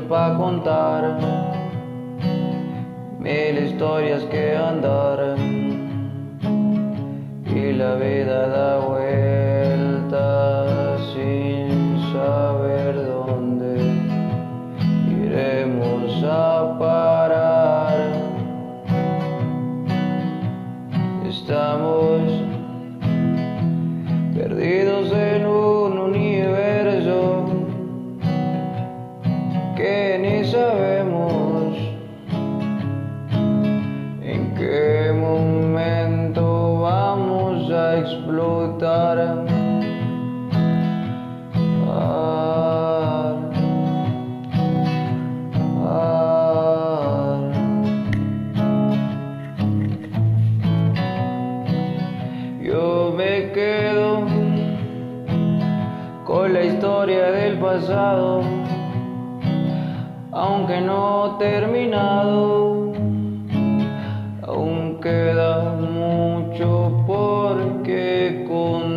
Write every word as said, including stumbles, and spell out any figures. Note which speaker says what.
Speaker 1: pa' contar, mil historias que andar, y la vida da vueltas sin saber dónde iremos a parar. Estamos perdidos en un universo que ni sabemos en qué momento vamos a explotar. Ah, ah. Yo me quedo con la historia del pasado, aunque no terminado, aún queda mucho por qué contar.